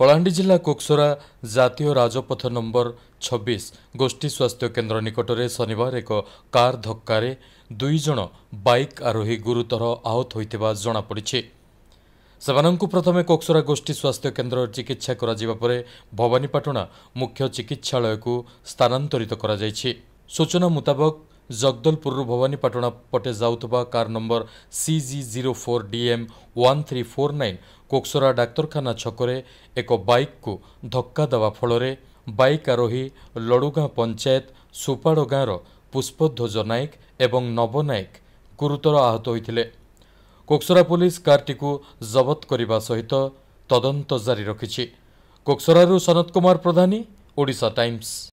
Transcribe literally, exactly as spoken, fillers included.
कलाहांडी जिला कोकसरा जातीय राजपथ नंबर छब्बीस गोष्ठी स्वास्थ्य केन्द्र निकटरे शनिवार एक कार धक्कार दुई जन बाइक आरोही गुरुतर आहत होइतिबा जଣାपड़िछि। सेमानंकु प्रथमे कोकसरा गोष्ठी स्वास्थ्य केन्द्र चिकित्सा कराजिबा परे भवानीपाटना मुख्य चिकित्सालय को स्थानांतरित करा जायछि। सूचना मुताबक जगदलपुर भवानीपाटना पटे जाउतबा car number C G zero four D M one three four nine Koksara डाक्तरखाना छकरे एक बाइक को धक्का देवा फल बाइक आरोही लडुगाँ पंचायत सुपाड़ गाँवर पुष्पध्वज नायक एवं नव नायक गुरुतर आहत होइथिले। कोकसरा पुलिस कारटी को जबत करने सहित तदंत जारी रखिछि। कोकसरारू सनत कुमार प्रधानी, ओडिशा टाइम्स।